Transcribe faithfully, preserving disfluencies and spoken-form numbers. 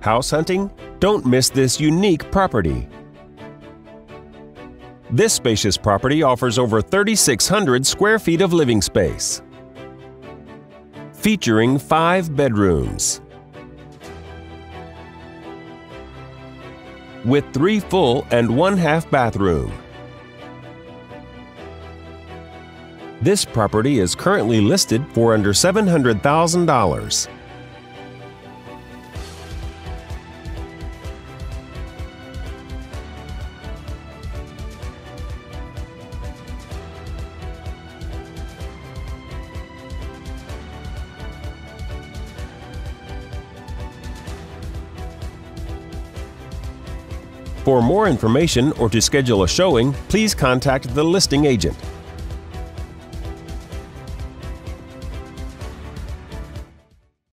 House hunting? Don't miss this unique property. This spacious property offers over thirty-six hundred square feet of living space, featuring five bedrooms, with three full and one half bathroom. This property is currently listed for under seven hundred thousand dollars. For more information or to schedule a showing, please contact the listing agent.